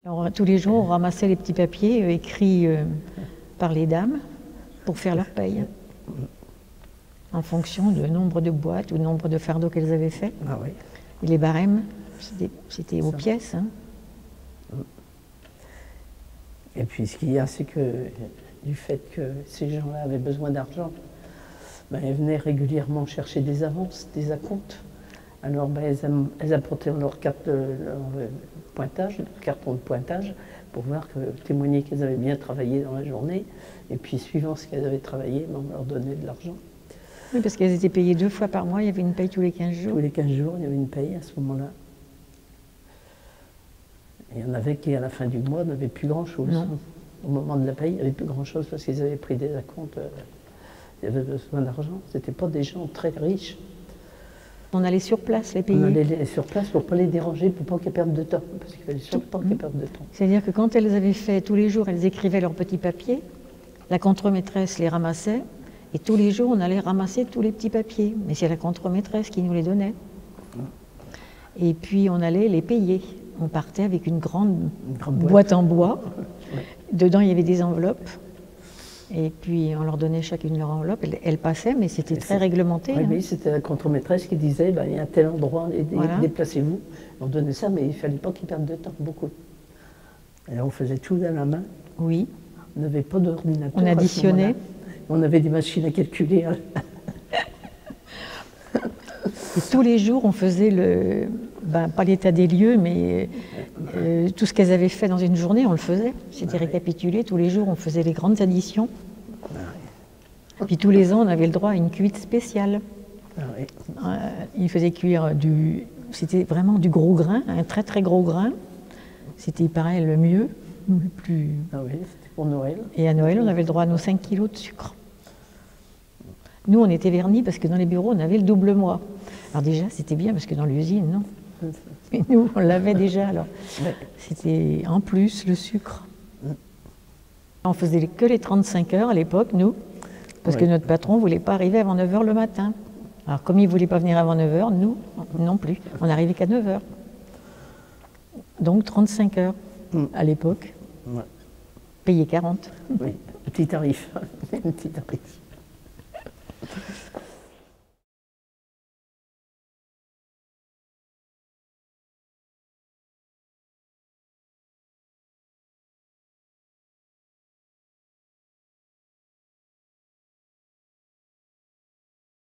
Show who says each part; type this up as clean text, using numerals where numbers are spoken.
Speaker 1: Alors, tous les jours, on ramassait les petits papiers écrits par les dames pour faire leur paye, en fonction du nombre de boîtes ou du nombre de fardeaux qu'elles avaient fait.
Speaker 2: Ah oui.
Speaker 1: Et les barèmes, c'était aux pièces. Hein.
Speaker 2: Et puis ce qu'il y a, c'est que du fait que ces gens-là avaient besoin d'argent, ben, elles venaient régulièrement chercher des avances, des acomptes. Alors ben, elles apportaient leur carte, leur pointage, leur carton de pointage, pour voir témoigner qu'elles avaient bien travaillé dans la journée. Et puis suivant ce qu'elles avaient travaillé, ben, on leur donnait de l'argent.
Speaker 1: Oui, parce qu'elles étaient payées 2 fois par mois, il y avait une paye tous les 15 jours.
Speaker 2: Tous les 15 jours, il y avait une paye à ce moment-là. Il y en avait qui, à la fin du mois, n'avaient plus grand-chose. Au moment de la paye, il n'y avait plus grand-chose parce qu'ils avaient pris des acomptes. Ils avaient besoin d'argent. Ce n'étaient pas des gens très riches.
Speaker 1: On allait sur place les payer.
Speaker 2: On allait sur place pour ne pas les déranger, pour pas qu'ils perdent de temps. Parce qu'il fallait surtout pas qu'ils perdent de temps.
Speaker 1: C'est-à-dire que quand elles avaient fait tous les jours, elles écrivaient leurs petits papiers, la contremaîtresse les ramassait, et tous les jours, on allait ramasser tous les petits papiers. Mais c'est la contremaîtresse qui nous les donnait. Et puis, on allait les payer. On partait avec une grande boîte en bois. Dedans, il y avait des enveloppes. Et puis, on leur donnait chacune leur enveloppe. Elles passaient, mais c'était très réglementé.
Speaker 2: Oui,
Speaker 1: hein.
Speaker 2: mais c'était la contremaîtresse qui disait ben, il y a tel endroit, déplacez-vous. On donnait ça, mais il ne fallait pas qu'ils perdent de temps, beaucoup. Alors, on faisait tout à la main.
Speaker 1: Oui.
Speaker 2: On n'avait pas d'ordinateur.
Speaker 1: On additionnait.
Speaker 2: On avait des machines à calculer.
Speaker 1: Et tous les jours, on faisait pas l'état des lieux, mais tout ce qu'elles avaient fait dans une journée, on le faisait. C'était récapitulé. Tous les jours, on faisait les grandes additions. Puis tous les ans, on avait le droit à une cuite spéciale. Ils faisaient cuire c'était vraiment du gros grain, un très très gros grain. C'était, il paraît, le mieux, le plus...
Speaker 2: Ah oui, c'était pour Noël.
Speaker 1: Et à Noël, on avait le droit à nos 5 kilos de sucre. Nous, on était vernis parce que dans les bureaux, on avait le double mois. Alors déjà, c'était bien parce que dans l'usine, non. Mais nous, on l'avait déjà, alors. C'était en plus le sucre. On faisait que les 35 heures à l'époque, nous, parce que notre patron ne voulait pas arriver avant 9 h le matin. Alors comme il ne voulait pas venir avant 9 h, nous, non plus. On n'arrivait qu'à 9 h. Donc 35 heures à l'époque. Payé 40.
Speaker 2: Oui, petit tarif. Petit tarif.